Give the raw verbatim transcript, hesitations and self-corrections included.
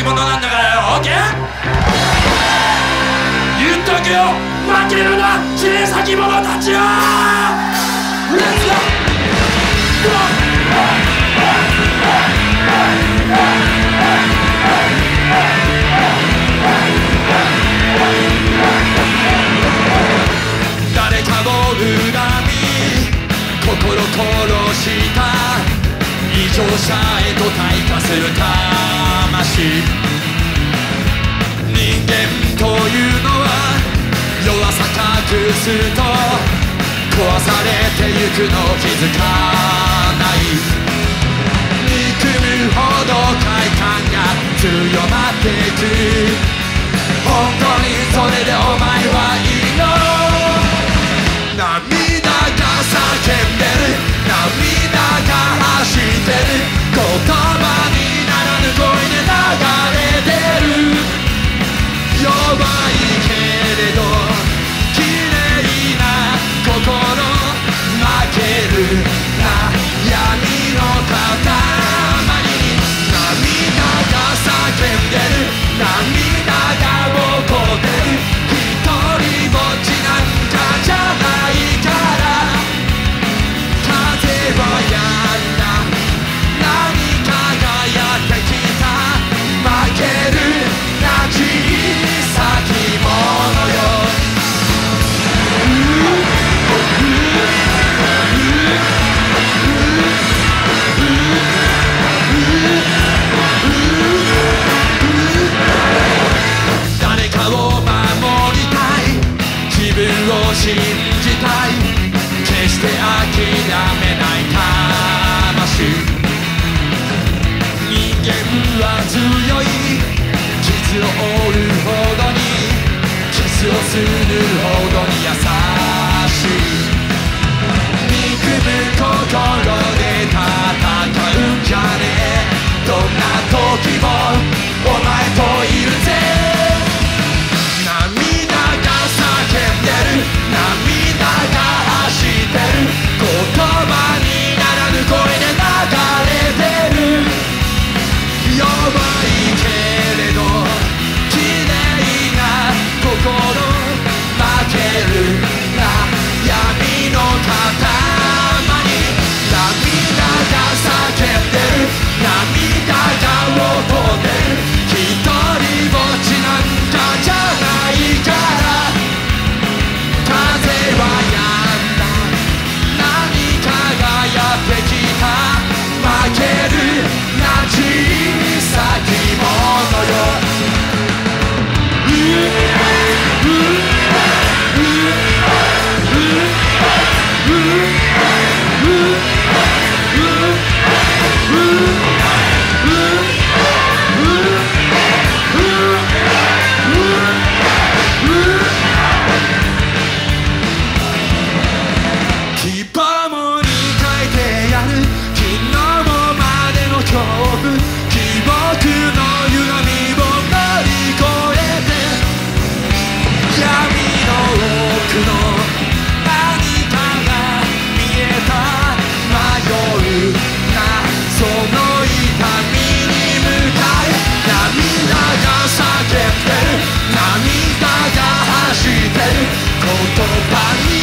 き者なんだからよ。オッケー。言っとくよ、負けるな切れ先者たちよ。レッツゴー。誰かを恨み心殺した異常者へと退化する魂。人間というのは弱さ隠すと壊されてゆくの気づかない。憎むほど快感が強まっていく。本当にそれでお前はいいの。涙が叫んでる、涙が走ってる、言葉にならぬ声で流れてる。弱いけれど綺麗な心、負けるな闇の塊に。涙が叫んでる、涙が怒ってる、一人ぼっちなんかじゃないから。風はやんだ、何かがやってきた。負けるな小さき者よ。誰かを守りたい、自分を信じたい、決して諦めない魂。人間は強い、傷を負うほどに、キスをするほどに優しい。憎む心で戦うんじゃねえ、どんな時もお前といるぜ。涙が叫んでる、涙が走ってる、言葉にならぬ声で流れてる。弱いけれど綺麗な心、負けるな闇の塊に。涙が叫んでる、涙が怒ってる、一人ぼっちなんかじゃないから。風はやんだ、何かがやってきた。負けるな小さき者よ。希望もに変えてやる、昨日もまでの恐怖、記憶の歪みを乗り越えて、闇の奥の何かが見えた。迷うなその痛みに向かい。涙が叫んでる、涙が走ってる、言葉に